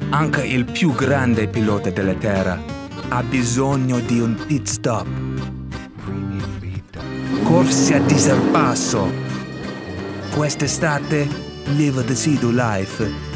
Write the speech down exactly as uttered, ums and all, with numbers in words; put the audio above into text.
Anche il più grande pilota della Terra ha bisogno di un pit stop. Corse a diserpasso. Quest'estate live the Sea-Doo Life